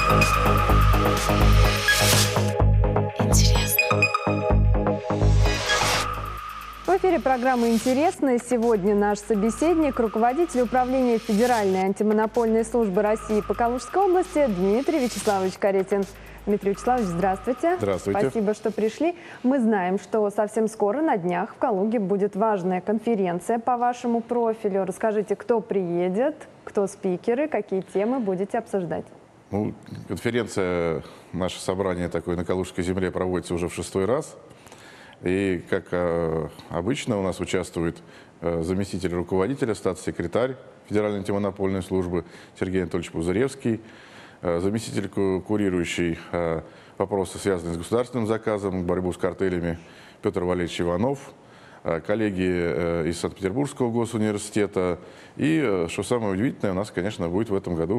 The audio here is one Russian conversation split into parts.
В эфире программы «Интересно». Сегодня наш собеседник, руководитель управления Федеральной антимонопольной службы России по Калужской области Дмитрий Вячеславович Каретин. Дмитрий Вячеславович, здравствуйте. Здравствуйте. Спасибо, что пришли. Мы знаем, что совсем скоро, на днях, в Калуге будет важная конференция по вашему профилю. Расскажите, кто приедет, кто спикеры, какие темы будете обсуждать? Ну, конференция, наше собрание такое на Калужской земле проводится уже в 6-й раз. И, как обычно, у нас участвует заместитель руководителя, статс-секретарь Федеральной антимонопольной службы Сергей Анатольевич Пузыревский, заместитель, курирующий вопросы, связанные с государственным заказом, борьбу с картелями, Петр Валерьевич Иванов, коллеги из Санкт-Петербургского госуниверситета. И, что самое удивительное, у нас, конечно, будет в этом году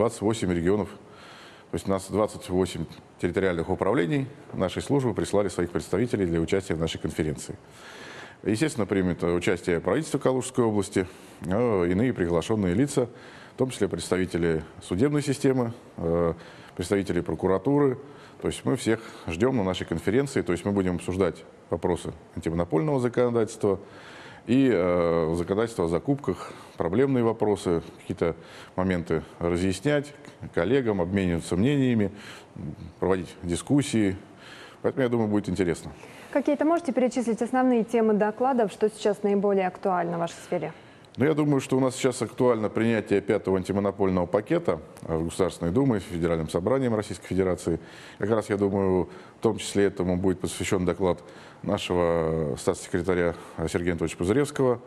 28 регионов. То есть у нас 28 территориальных управлений нашей службы прислали своих представителей для участия в нашей конференции. Естественно, примет участие правительство Калужской области, иные приглашенные лица, в том числе представители судебной системы, представители прокуратуры. То есть мы всех ждем на нашей конференции. То есть мы будем обсуждать вопросы антимонопольного законодательства и законодательство о закупках, проблемные вопросы, какие-то моменты разъяснять коллегам, обмениваться мнениями, проводить дискуссии. Поэтому, я думаю, будет интересно. Какие-то можете перечислить основные темы докладов, что сейчас наиболее актуально в вашей сфере? Ну, я думаю, что у нас сейчас актуально принятие 5-го антимонопольного пакета в Государственной Думе, Федеральным собранием Российской Федерации. Как раз, я думаю, в том числе этому будет посвящен доклад нашего статс-секретаря Сергея Анатольевича Пузыревского.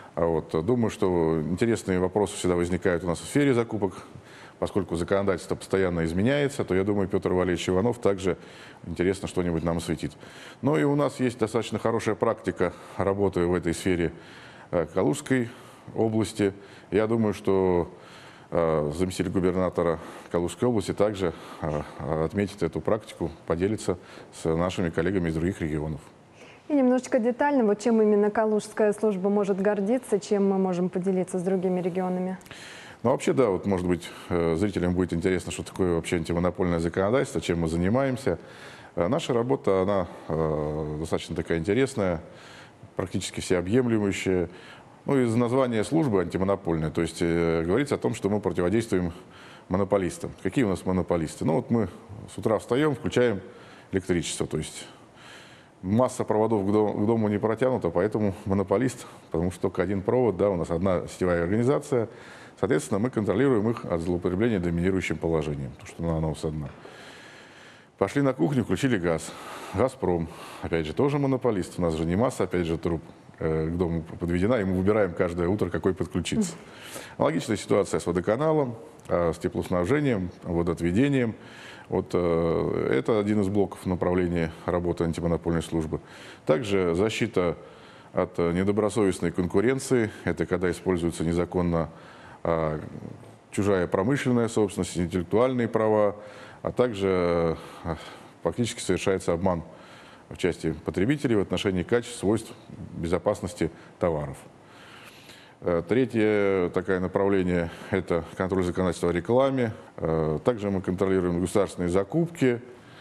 Думаю, что интересные вопросы всегда возникают у нас в сфере закупок. Поскольку законодательство постоянно изменяется, то, я думаю, Петр Валерьевич Иванов также интересно что-нибудь нам осветит. Но и у нас есть достаточно хорошая практика работы в этой сфере Калужской области. Я думаю, что заместитель губернатора Калужской области также отметит эту практику, поделится с нашими коллегами из других регионов. И немножечко детально, вот чем именно Калужская служба может гордиться, чем мы можем поделиться с другими регионами? Ну, вообще, да, вот, может быть, зрителям будет интересно, что такое вообще антимонопольное законодательство, чем мы занимаемся. Наша работа, она достаточно такая интересная, практически всеобъемлющая. Ну, из названия службы антимонопольная, то есть говорится о том, что мы противодействуем монополистам. Какие у нас монополисты? Ну, вот мы с утра встаем, включаем электричество, то есть масса проводов к дому не протянута, поэтому монополист, потому что только один провод, да, у нас одна сетевая организация. Соответственно, мы контролируем их от злоупотребления доминирующим положением, потому что она у нас одна. Пошли на кухню, включили газ. «Газпром», опять же, тоже монополист. У нас же не масса, опять же, труб к дому подведена, и мы выбираем каждое утро, какой подключиться. Аналогичная ситуация с водоканалом, с теплоснабжением, водоотведением. Вот это один из блоков направления работы антимонопольной службы. Также защита от недобросовестной конкуренции. Это когда используется незаконно чужая промышленная собственность, интеллектуальные права, а также фактически совершается обман в части потребителей в отношении качества, свойств, безопасности товаров. Третье такое направление – это контроль законодательства о рекламе. Также мы контролируем государственные закупки.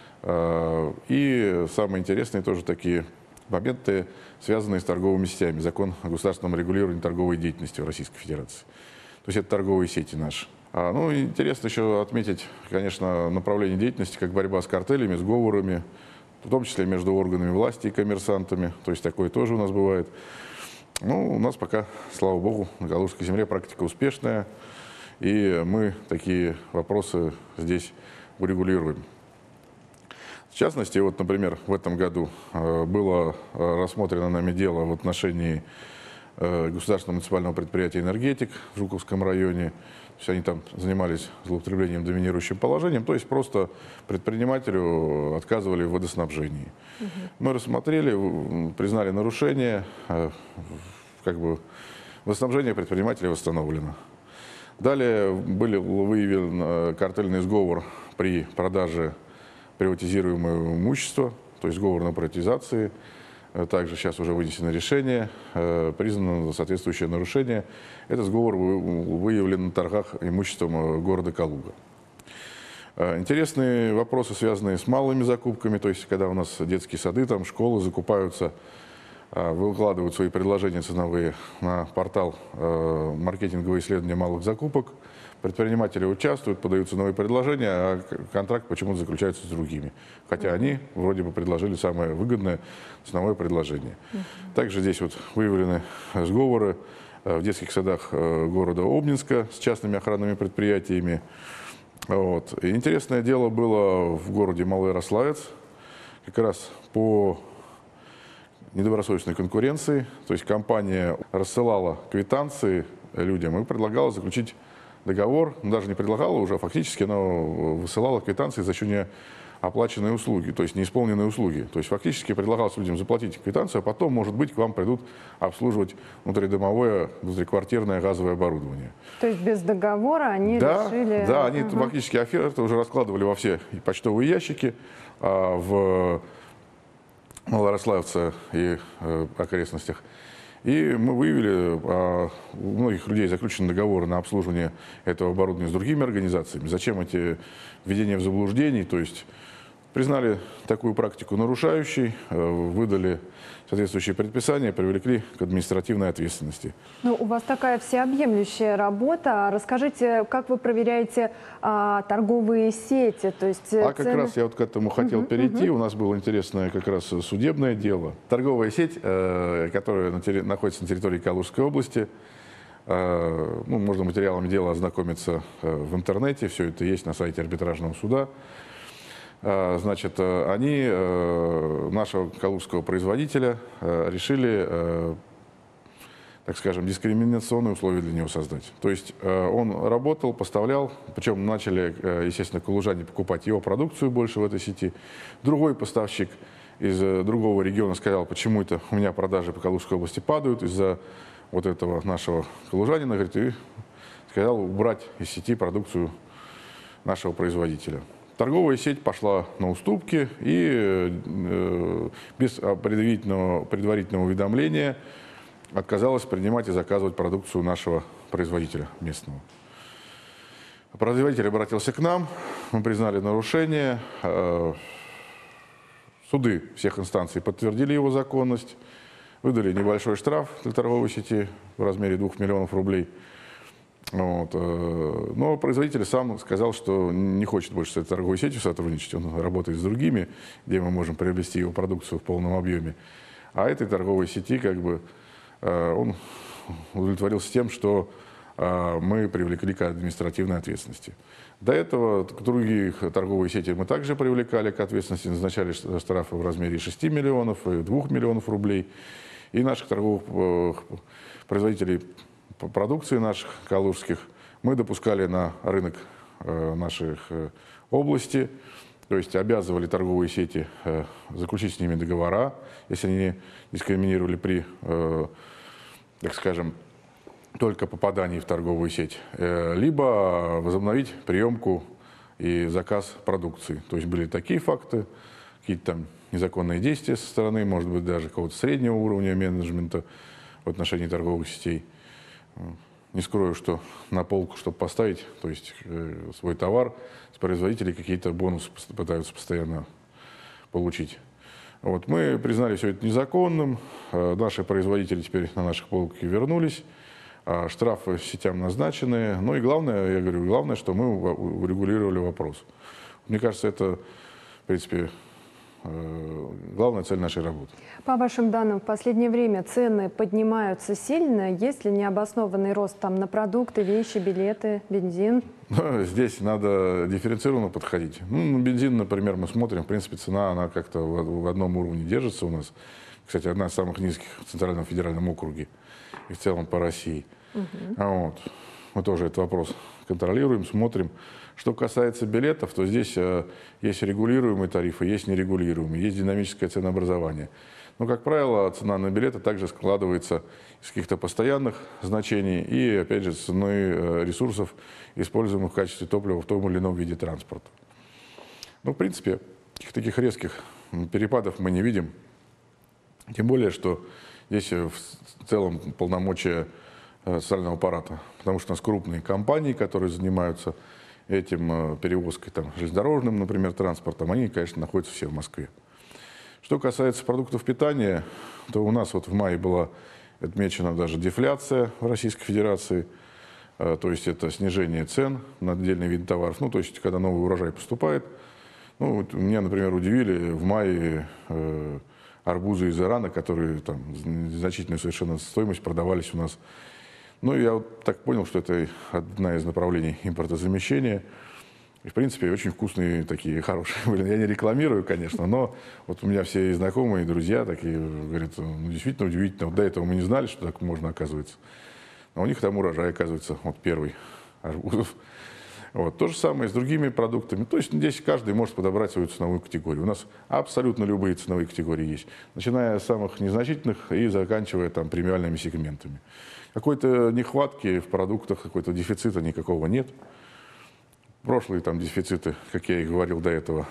И самые интересные тоже такие моменты, связанные с торговыми сетями. Закон о государственном регулировании торговой деятельности в Российской Федерации. То есть это торговые сети наши. Ну, интересно еще отметить, конечно, направление деятельности, как борьба с картелями, сговорами, в том числе между органами власти и коммерсантами. То есть такое тоже у нас бывает. Ну, у нас пока, слава богу, на Калужской земле практика успешная, и мы такие вопросы здесь урегулируем. В частности, вот, например, в этом году было рассмотрено нами дело в отношении государственного муниципального предприятия «Энергетик» в Жуковском районе. То есть они там занимались злоупотреблением доминирующим положением, то есть просто предпринимателю отказывали в водоснабжении. Мы рассмотрели, признали нарушение, как бы водоснабжение предпринимателя восстановлено. Далее был выявлен картельный сговор при продаже приватизируемого имущества, то есть сговор на приватизации. Также сейчас уже вынесено решение, признано соответствующее нарушение. Этот сговор выявлен на торгах имуществом города Калуга. Интересные вопросы, связанные с малыми закупками, то есть когда у нас детские сады, там, школы закупаются, выкладывают свои предложения ценовые на портал маркетинговые исследования малых закупок. Предприниматели участвуют, подают ценовые предложения, а контракт почему-то заключается с другими. Хотя они вроде бы предложили самое выгодное ценовое предложение. Также здесь вот выявлены сговоры в детских садах города Обнинска с частными охранными предприятиями. Вот. И интересное дело было в городе Малоярославец, как раз по недобросовестной конкуренции. То есть компания рассылала квитанции людям и предлагала заключить договор. Даже не предлагала уже, а фактически она высылала квитанции за еще не оплаченные услуги, то есть неисполненные услуги. То есть фактически предлагалось людям заплатить квитанцию, а потом, может быть, к вам придут обслуживать внутридомовое, внутриквартирное газовое оборудование. То есть без договора они решили... Да, они фактически оферты уже раскладывали во все почтовые ящики в Малоярославце и окрестностях. И мы выявили, у многих людей заключены договоры на обслуживание этого оборудования с другими организациями. Зачем эти введения в заблуждений? То есть признали такую практику нарушающей, выдали соответствующие предписания, привлекли к административной ответственности. Ну, у вас такая всеобъемлющая работа. Расскажите, как вы проверяете торговые сети? То есть, как раз я вот к этому хотел перейти. У нас было интересное как раз судебное дело. Торговая сеть, которая находится на территории Калужской области, можно материалами дела ознакомиться в интернете, все это есть на сайте арбитражного суда. Значит, они нашего калужского производителя решили, так скажем, дискриминационные условия для него создать. То есть он работал, поставлял, причем начали, естественно, калужане покупать его продукцию больше в этой сети. Другой поставщик из другого региона сказал, почему это у меня продажи по Калужской области падают из-за вот этого нашего калужанина, говорит, и сказал убрать из сети продукцию нашего производителя. Торговая сеть пошла на уступки и без предварительного уведомления отказалась принимать и заказывать продукцию нашего производителя местного. Производитель обратился к нам, мы признали нарушение. Суды всех инстанций подтвердили его законность, выдали небольшой штраф для торговой сети в размере 2 миллионов рублей. Вот. Но производитель сам сказал, что не хочет больше с этой торговой сетью сотрудничать. Он работает с другими, где мы можем приобрести его продукцию в полном объеме. А этой торговой сети он удовлетворился тем, что мы привлекли к административной ответственности. До этого других торговые сети мы также привлекали к ответственности, назначали штрафы в размере 6 миллионов и 2 миллионов рублей. И наших торговых производителей продукции наших калужских мы допускали на рынок наших области, то есть обязывали торговые сети заключить с ними договора, если они дискриминировали при, так скажем, только попадании в торговую сеть, либо возобновить приемку и заказ продукции. То есть были такие факты, какие-то там незаконные действия со стороны, может быть, даже какого-то среднего уровня менеджмента в отношении торговых сетей. Не скрою, что на полку, чтобы поставить, то есть свой товар, с производителей какие-то бонусы пытаются постоянно получить. Вот. Мы признали все это незаконным, наши производители теперь на наших полках вернулись, штрафы сетям назначены. Ну и главное, я говорю, главное, что мы урегулировали вопрос. Мне кажется, это, в принципе, главная цель нашей работы. По вашим данным, в последнее время цены поднимаются сильно. Есть ли необоснованный рост там на продукты, вещи, билеты, бензин? Здесь надо дифференцированно подходить. На бензин, например, мы смотрим, в принципе, цена, она как-то в одном уровне держится у нас. Кстати, одна из самых низких в Центральном федеральном округе и в целом по России. Вот. Мы тоже этот вопрос контролируем, смотрим. Что касается билетов, то здесь есть регулируемые тарифы, есть нерегулируемые, есть динамическое ценообразование. Но, как правило, цена на билеты также складывается из каких-то постоянных значений и, опять же, цены ресурсов, используемых в качестве топлива в том или ином виде транспорта. Ну, в принципе, каких-то таких резких перепадов мы не видим. Тем более, что здесь в целом полномочия социального аппарата, потому что у нас крупные компании, которые занимаются этим перевозкой там, железнодорожным, например, транспортом, они, конечно, находятся все в Москве. Что касается продуктов питания, то у нас вот в мае была отмечена даже дефляция в Российской Федерации, то есть это снижение цен на отдельные виды товаров, ну, то есть когда новый урожай поступает. Ну, вот меня, например, удивили в мае арбузы из Ирана, которые там значительную совершенно стоимость продавались у нас. Ну, я вот так понял, что это одна из направлений импортозамещения. И, в принципе, очень вкусные такие, хорошие были. Я не рекламирую, конечно, но вот у меня все знакомые, друзья такие говорят, ну, действительно удивительно. Вот до этого мы не знали, что так можно, оказывается. А у них там урожай, оказывается, вот первый арбузов. Вот. То же самое с другими продуктами. То есть здесь каждый может подобрать свою ценовую категорию. У нас абсолютно любые ценовые категории есть. Начиная с самых незначительных и заканчивая там премиальными сегментами. Какой-то нехватки в продуктах, какой-то дефицита никакого нет. Прошлые там дефициты, как я и говорил до этого,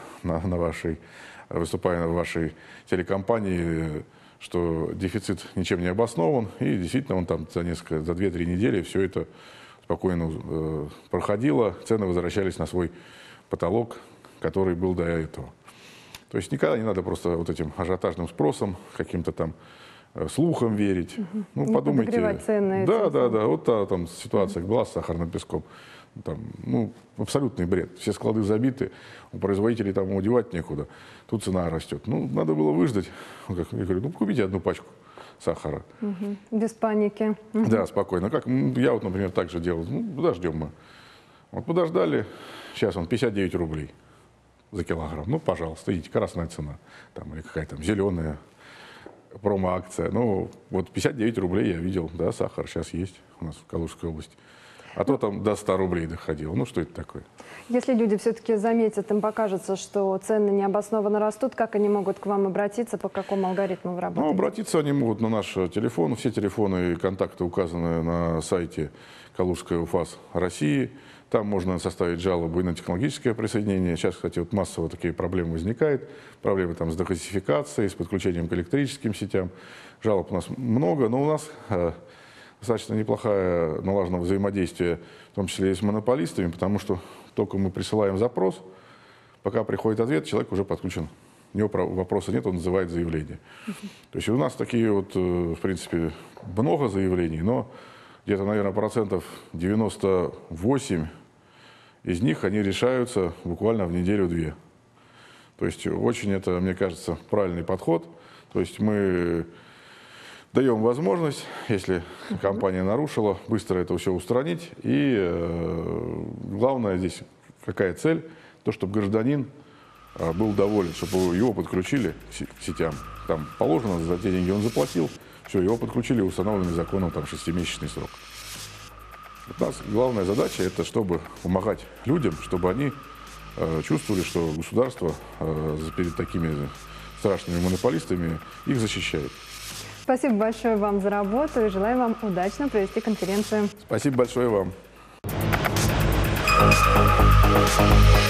выступая в вашей телекомпании, что дефицит ничем не обоснован, и действительно он там за 2-3 недели все это спокойно проходило, цены возвращались на свой потолок, который был до этого. То есть никогда не надо просто вот этим ажиотажным спросом, каким-то там слухам верить. Ну, подумайте. Подогревать цены. Да. Вот там ситуация была с сахарным песком. Там, ну, абсолютный бред. Все склады забиты, у производителей там удевать некуда. Тут цена растет. Ну, надо было выждать. Я говорю, ну, купите одну пачку сахара. Без паники. Да, спокойно. Как я вот, например, так же делал. Ну, подождем мы. Вот подождали. Сейчас он 59 рублей за килограмм. Ну, пожалуйста, идите, красная цена. Там, или какая-то зеленая промо-акция. Ну, вот 59 рублей я видел, да, сахар сейчас есть у нас в Калужской области. А то там до 100 рублей доходило. Ну, что это такое? Если люди все-таки заметят, им покажется, что цены необоснованно растут, как они могут к вам обратиться, по какому алгоритму вы работаете? Ну, обратиться они могут на наш телефон. Все телефоны и контакты указаны на сайте Калужской УФАС России. Там можно составить жалобу и на технологическое присоединение. Сейчас, кстати, вот массово такие проблемы возникают. Проблемы там с дегазификацией, с подключением к электрическим сетям. Жалоб у нас много, но у нас достаточно неплохое налажено взаимодействие, в том числе и с монополистами, потому что только мы присылаем запрос, пока приходит ответ, человек уже подключен. У него вопроса нет, он называет заявление. То есть у нас такие вот, в принципе, много заявлений, но где-то, наверное, процентов 98 из них они решаются буквально в неделю-две. То есть очень это, мне кажется, правильный подход. То есть мы даем возможность, если компания нарушила, быстро это все устранить. И главное здесь какая цель? То, чтобы гражданин был доволен, чтобы его подключили к сетям. Там положено, за те деньги он заплатил, все, его подключили, установленный законом там 6-месячный срок. У нас главная задача это, чтобы помогать людям, чтобы они чувствовали, что государство перед такими страшными монополистами их защищает. Спасибо большое вам за работу и желаю вам удачно провести конференцию. Спасибо большое вам.